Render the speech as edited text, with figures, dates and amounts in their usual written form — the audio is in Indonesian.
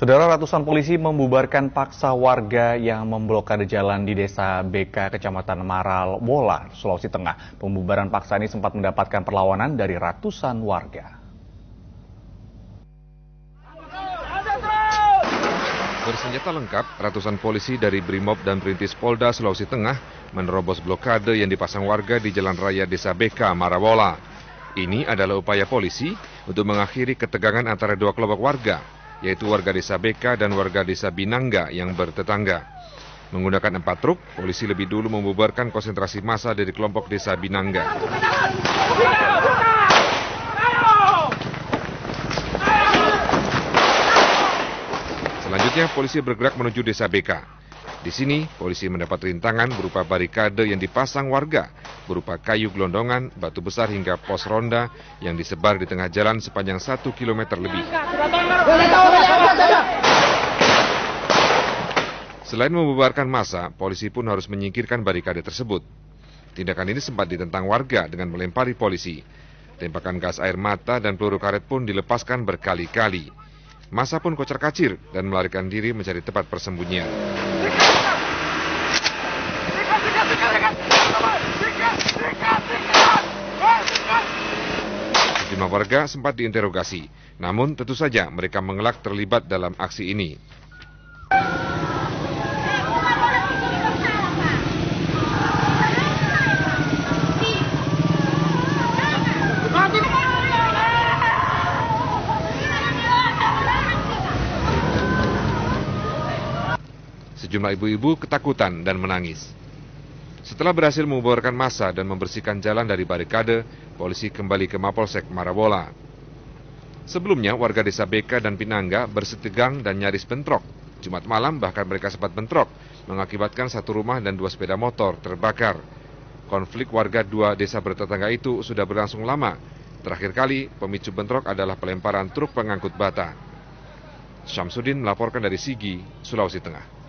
Saudara, ratusan polisi membubarkan paksa warga yang memblokade jalan di Desa BK, Kecamatan Marawola, Sulawesi Tengah. Pembubaran paksa ini sempat mendapatkan perlawanan dari ratusan warga. Bersenjata lengkap, ratusan polisi dari Brimob dan Perintis Polda Sulawesi Tengah menerobos blokade yang dipasang warga di Jalan Raya Desa BK, Marawola. Ini adalah upaya polisi untuk mengakhiri ketegangan antara dua kelompok warga, yaitu warga Desa BK dan warga Desa Binangga yang bertetangga. Menggunakan 4 truk, polisi lebih dulu membubarkan konsentrasi massa dari kelompok Desa Binangga. Selanjutnya, polisi bergerak menuju Desa BK. Di sini, polisi mendapat rintangan berupa barikade yang dipasang warga, berupa kayu gelondongan, batu besar hingga pos ronda yang disebar di tengah jalan sepanjang 1 km lebih. Selain membubarkan massa, polisi pun harus menyingkirkan barikade tersebut. Tindakan ini sempat ditentang warga dengan melempari polisi. Tembakan gas air mata dan peluru karet pun dilepaskan berkali-kali. Massa pun kocar-kacir dan melarikan diri mencari tempat persembunyian. Sejumlah warga sempat diinterogasi, namun tentu saja mereka mengelak terlibat dalam aksi ini. Sejumlah ibu-ibu ketakutan dan menangis. Setelah berhasil membubarkan massa dan membersihkan jalan dari barikade, polisi kembali ke Mapolsek Marawola. Sebelumnya, warga Desa BK dan Binangga bersitegang dan nyaris bentrok. Jumat malam bahkan mereka sempat bentrok, mengakibatkan 1 rumah dan 2 sepeda motor terbakar. Konflik warga 2 desa bertetangga itu sudah berlangsung lama. Terakhir kali, pemicu bentrok adalah pelemparan truk pengangkut bata. Syamsuddin melaporkan dari Sigi, Sulawesi Tengah.